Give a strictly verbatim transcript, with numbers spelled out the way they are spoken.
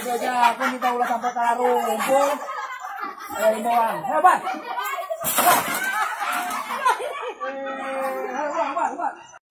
udah jago kita udah sampai ke rumpul. Eh, himbauan. Hebat. Hebat. Eh, hebat, hebat, hebat.